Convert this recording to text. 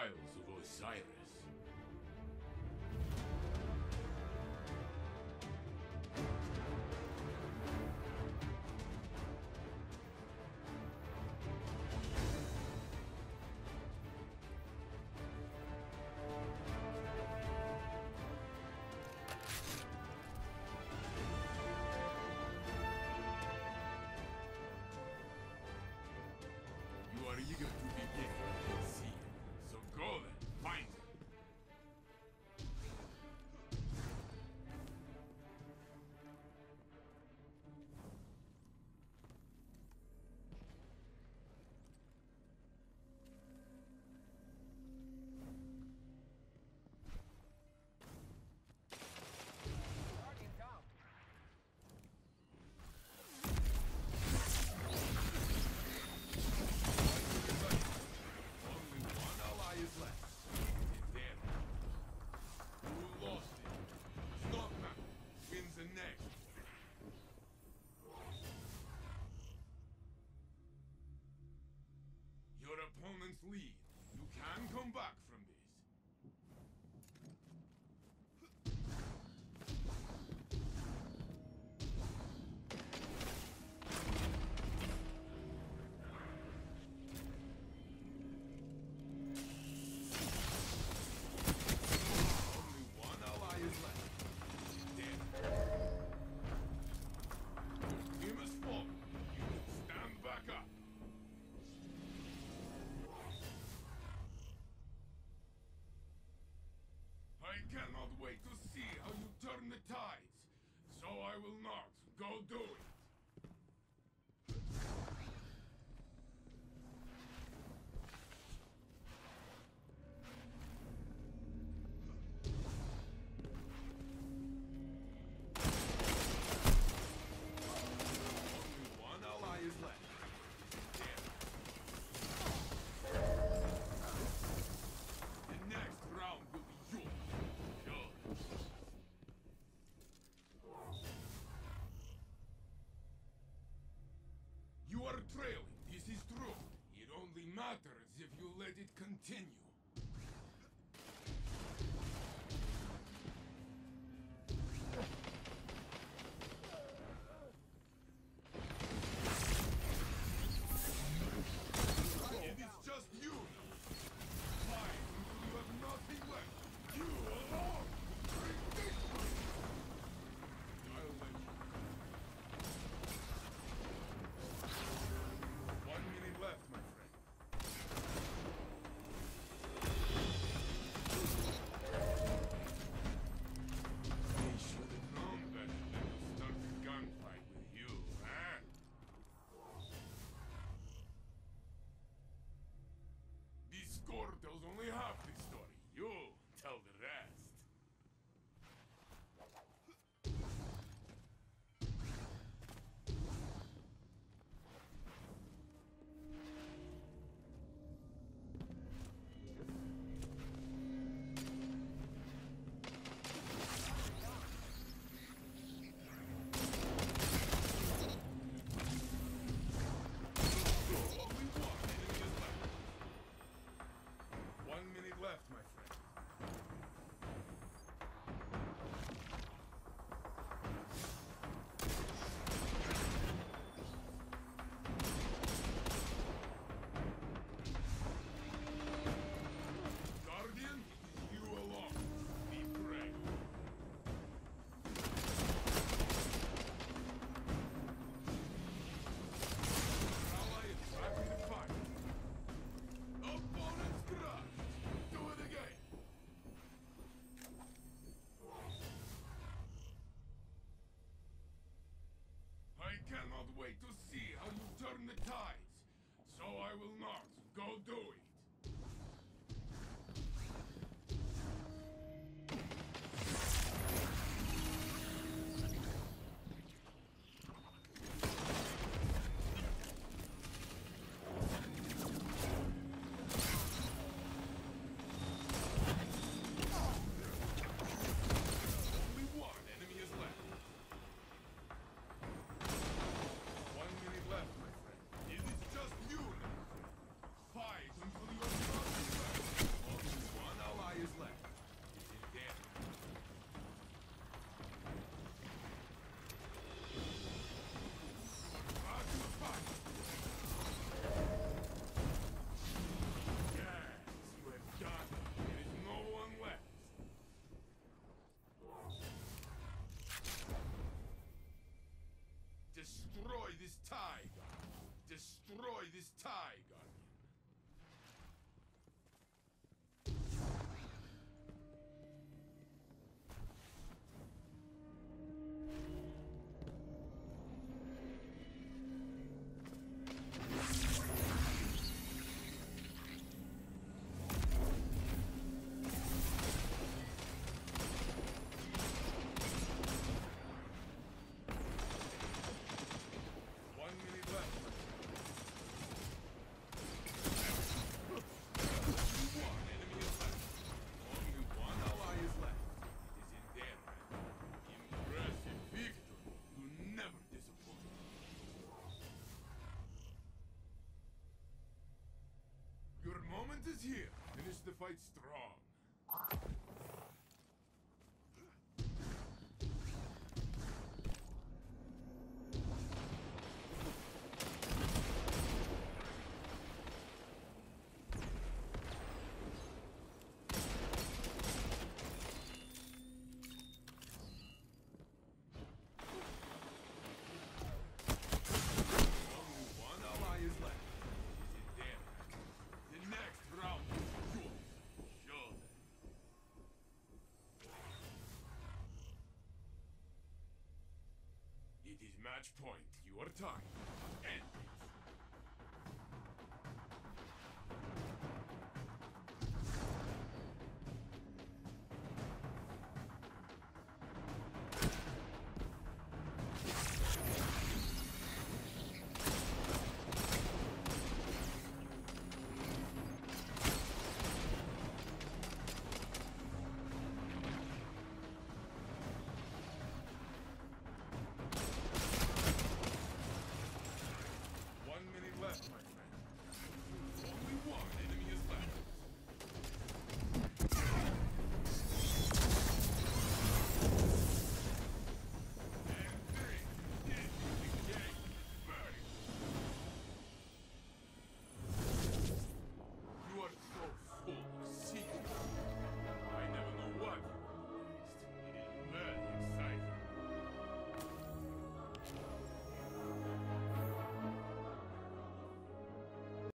trials of Osiris. You are eager to begin, I see. So go then, find him. Guardian down. Only one ally is left. It's there. Who lost it? Stockman wins the next. Your opponent's lead. You can come back from this. Only one ally is left. Dead. You must fall. You stand back up. I cannot wait to see how you turn the tides. So I will not go do it. Only one ally is left. Dead. The next round will be yours. Yours. You are trailing. This is true. It only matters if you let it continue. It is just you now. Fight until you have nothing left. You alone! Ridiculous! I'll let you. 1 minute left, my friend. They should have known better than to start a gunfight with you, huh? This score tells only half the story. You tell the rest. Only one enemy is left. 1 minute left, my friend. Guardian, it is you alone. Be brave. Ally is back in the fight. Opponent's crushed. Do it again. I cannot wait to see how you turn the tides. So I will not go do it. Only one enemy is left. 1 minute left, my friend. It is just you now. Fight until destroy this tie, Guardian. Your moment is here. Finish the fight strong. Only one ally is left. He's in there. The next round is yours. Surely. It is match point. Your time. End it. One minute left, my friend.